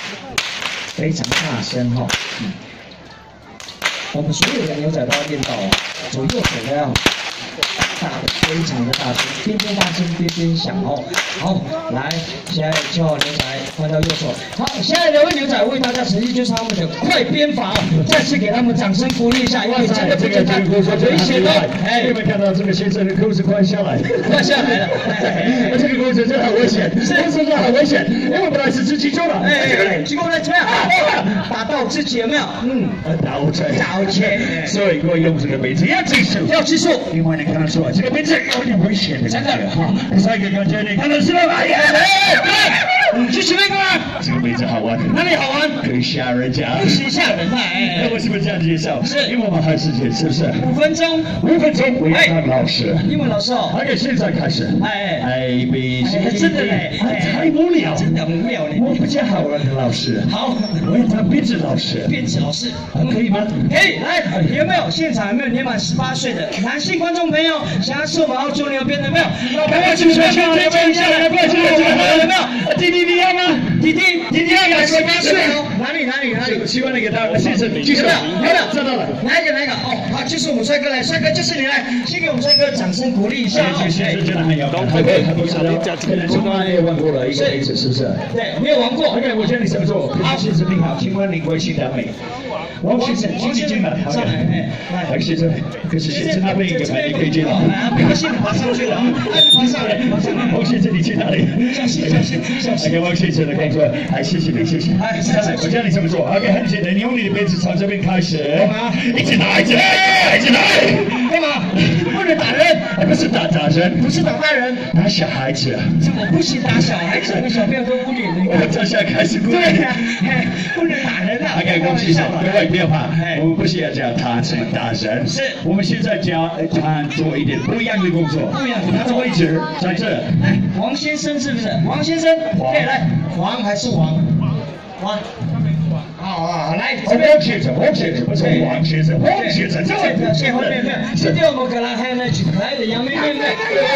非常大声哈。我们所有的牛仔都要练到左右手都要大的，非常的大声，边边大声边边响哦。好，来，现在叫牛仔换到右手。好，现在两位牛仔为大家呈现就是他们的快鞭法，再次给他们掌声鼓励一下，因为真的不简单，危险哦。哎， 有没有看到这个先生的裤子快下来？ 快下来了。 这个过程真的很危险，是真的很危险，因为我本来是吃鸡肉的。 哎，结果呢怎么样？打到自己有没有？ 刀切。 刀切。 所以各位用这个杯子要技术， 要技术。 另外你看得出来，这个杯子有点危险的感觉哈。第三个感觉你看得出来吗？ 继续那个。 这个杯子好玩， 哪里好玩？ 可以吓人家。 不是吓人那为什么这样介绍？ 是因为我们还是是不是 ？5分钟。 5分钟，维康老师。 英文老师哦。 OK，现在开始。A B C。 真的嘞， 太无聊， 真的无聊嘞。 我比较好玩的老师。 好， 我要当编制老师。 编制老师， 可以吗？ 可以。来，有没有现场有没有年满18岁的男性观众朋友想要吃我们澳洲牛鞭的没有？老朋友请出来，推荐一下来，快去有没有？弟弟你要吗？弟弟要满18岁哦。哪里？ 希望那个大先生，继续。 有没有？ 知道了。 哪一个？哦，好，就是我们帅哥来，帅哥就是你来，先给我们帅哥掌声鼓励一下。 先生真的很有，很不错的，可能从来没有玩过的一个杯子，是不是？ 对，没有玩过。 OK，我教你怎么做。好，先生您好，请问您微信的美？王先生，请你进来。 上来， 来，先生，可是先生那边有牌，你可以进来。 没关系，爬上去了，爬上来。 王先生，你去哪里？ 小心。 OK，王先生的工作，谢谢你，谢谢。我教你怎么做。OK，很简单，你用你的杯子从这边开始，一直拿。 干嘛？不能打人， 不是打人， 不是打大人， 打小孩子。 怎么不行？打小孩子，那小朋友都无脸的。 我这下开始不对呀，不能打人啊。 OK，王先生，各位不要怕，我们不是要教他怎么打人， 是我们现在教他做一点不一样的工作。 不一样， 他的位置在这。 来，王先生是不是？王先生，对，来，王还是王？王。好，来，这边王先生，不是王先生，王先生，这位表现后面没有？今天我们可能还有那群可爱的杨妹妹们。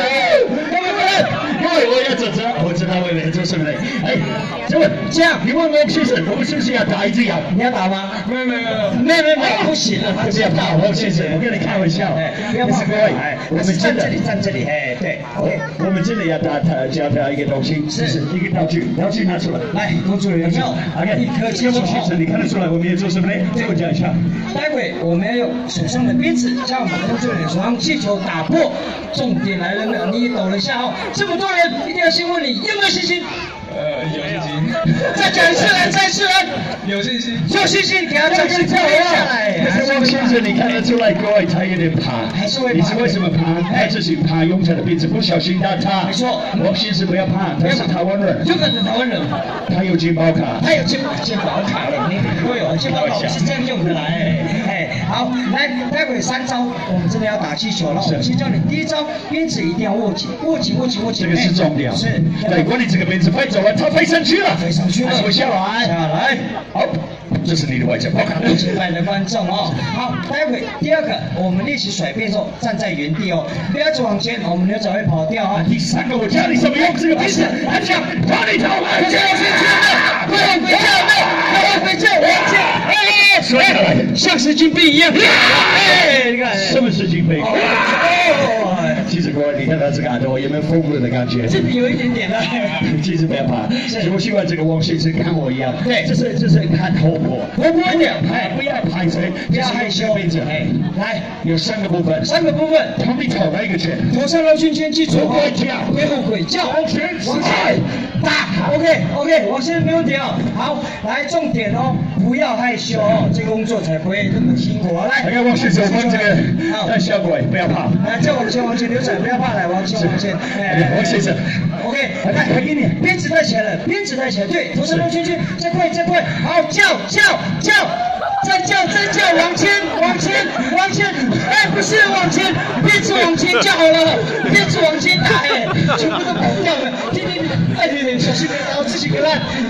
因为我要走着，我知道我们做什么嘞。哎，这样，你问王先生，我们是不是要打一只羊？ 你要打吗？没有，不行了， 不是要打王先生，我跟你开玩笑。 不要怕，各位，我们站这里，对， 我们真的要教他一个东西，是一个道具拿出来。 来，工作人员，一颗气球。 你看得出来我们要做什么呢？给我讲一下。 待会我们要用手上的鞭子将我们工作人员手上气球打破。重点来了没有？你抖了一下哦。这么多人，一定要先问你有没有信心？ 有信心。 再讲一次来， 有信心。 有信心，给他掌声跳下来。 王先生，你看得出来各位他有点怕， 还是会怕。 你是为什么怕？他自己怕用他的鞭子不小心打他。 没错， 王先生不要怕，他是台湾人。 有可能台湾人。 他有健保卡。 他有健保卡了，你会有健保卡是这样用的啦。好，来，待会3招，我们真的要打气球了。我先教你第一招，鞭子一定要握紧。 这个是重点。 是。 对，如果你这个鞭子飞走了，它飞上去了。会下来。好，这是你的外交报卡。 敬拜的观众哦。好，待会第二个，我们练习甩鞭的时候站在原地哦，不要一直往前，我们牛仔会跑掉啊。 第3个，我教你怎么用这个鞭子，这样跑里头， 快往回叫，摔下来，像神经病一样。你看， 什么神经病？其实各位，你看他这个耳朵有没有疯了的感觉？ 这里有一点点的。 其实不要怕，我希望这个王先生跟我一样， 对， 就是看活泼一点，不要排斥， 不要害羞。来， 有3个部分，从你头来一个圈， 头上绕圈圈，记住鬼叫， 背后鬼叫，往前打。OK， 我现在没问题哦。好，来重点哦，不要害羞哦，这个工作才不会那么辛苦。来， 王先生，我们这个要小鬼，不要怕。 来，再往前，牛仔不要怕，来往前。 王先生 ，OK， 来，给你鞭子带起来了，对，头上绕圈圈，再快，好，叫，再叫，往前，哎，不是往前，鞭子往前就好了，鞭子往前打，全部都跑掉了，对，小心别打到自己个烂。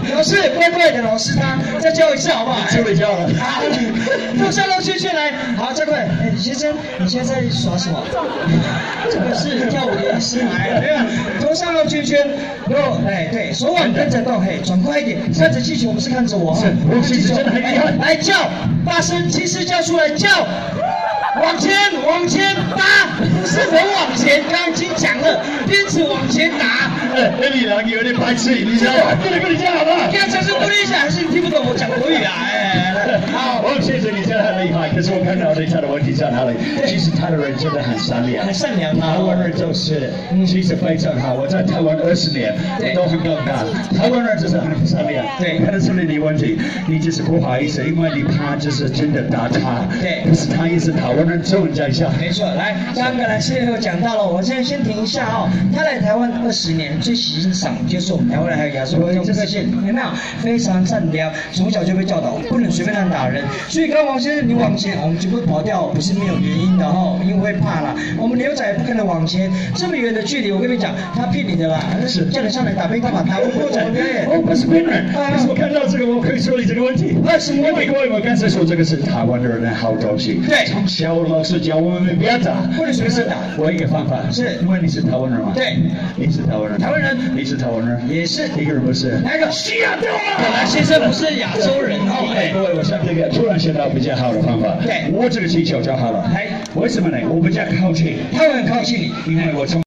老师，乖乖的，老师他再教一次好不好？ 就会教了。 好，都上到圈圈来，好，再快。哎，先生，你现在在耍什么？这个是跳舞的意思，来，没有，头上绕圈圈，然后，哎，对，手腕跟着动，嘿，转快一点，看着气球，不是看着我， 是，我气球真的很厉害。 来叫，大声，气势叫出来，叫。往前打，不是人往前，刚刚已经讲了，鞭子往前打。 那你两个有点白痴，你知道吗？不能跟你讲好不好？ 刚才是多一下，还是你听不懂我讲国语啊？哎，好， 王先生，你真的很厉害，可是我看到他的问题在哪里？其实他的人真的很善良， 很善良啊。 台湾人就是，其实非常好。我在台湾20年，都很尴尬。台湾人就是很善良， 对， 看得出你的问题，你就是不好意思，因为你怕就是真的打他。 对， 可是他也是台湾人，重讲一下。 没错，来，刚刚来是有讲到了，我现在先停一下哦。他来台湾20年，最欣赏就是我们台湾人还有亚洲人，这个线有没有？非常善良，从小就被教导不能随便乱打人。所以刚刚王先生你往前，我们绝不会跑掉，不是没有原因的哦，因为会怕啦。我们牛仔不可能往前这么远的距离，我跟你讲，他骗你的啦，那是叫你上来打乒乓嘛，打不过怎么表演？ 我不是骗人，可是我看到这个，我可以处理这个问题。 什么问题？ 因为我刚才说这个是台湾人的好东西， 对， 从小老师教我们不要打， 不能随便打。 我一个方法是，因为你是台湾人嘛， 对， 你是台湾人， 台湾人， 你是台湾人， 也是， 一个人不是， 哪个？西亚洲啊！本来先生不是亚洲人哦。 各位，我想这个突然想到比较好的方法， 对， 我这个气球就好了。 哎， 为什么呢？我比较靠近， 他会很靠近你， 因为我从